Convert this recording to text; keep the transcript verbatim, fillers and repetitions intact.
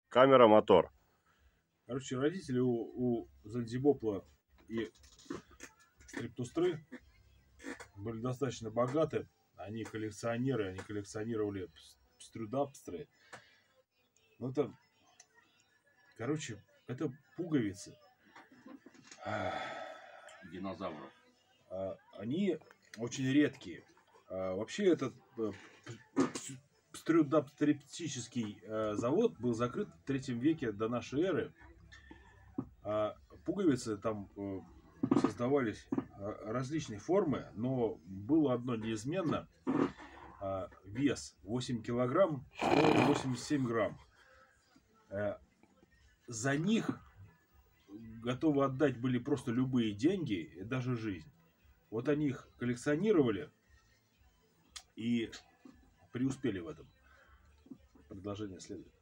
Камера, мотор. Короче, родители у, у Занзибопла и Стриптустры были достаточно богаты. Они коллекционеры, они коллекционировали пстрюдапстры. Ну, это, короче, это пуговицы. Динозавров. Они очень редкие. Вообще, этот пстрюдапстриптический завод был закрыт в третьем веке до нашей эры. Пуговицы там создавались различной формы, но было одно неизменно. Вес восемь килограмм, стоил восемьдесят семь грамм. За них готовы отдать были просто любые деньги, даже жизнь. Вот они их коллекционировали и преуспели в этом. Продолжение следует.